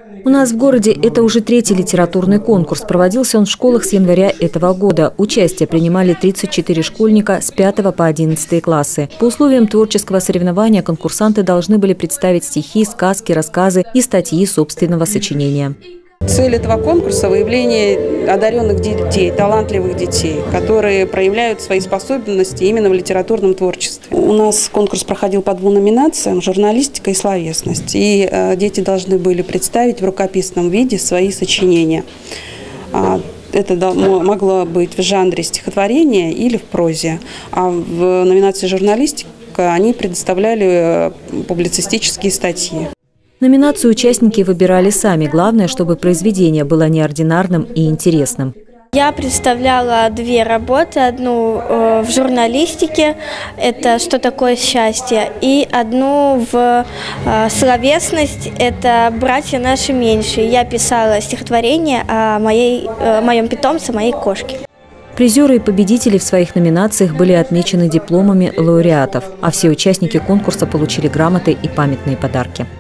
У нас в городе это уже третий литературный конкурс. Проводился он в школах с января этого года. Участие принимали 34 школьника с 5 по 11 классы. По условиям творческого соревнования конкурсанты должны были представить стихи, сказки, рассказы и статьи собственного сочинения. Цель этого конкурса – выявление одаренных детей, талантливых детей, которые проявляют свои способности именно в литературном творчестве. У нас конкурс проходил по 2 номинациям – журналистика и словесность. И дети должны были представить в рукописном виде свои сочинения. Это могло быть в жанре стихотворения или в прозе. А в номинации «Журналистика» они предоставляли публицистические статьи. Номинацию участники выбирали сами. Главное, чтобы произведение было неординарным и интересным. Я представляла 2 работы. Одну в журналистике, это «Что такое счастье», и одну в словесность, это «Братья наши меньшие». Я писала стихотворение о моем питомце, моей кошке. Призеры и победители в своих номинациях были отмечены дипломами лауреатов, а все участники конкурса получили грамоты и памятные подарки.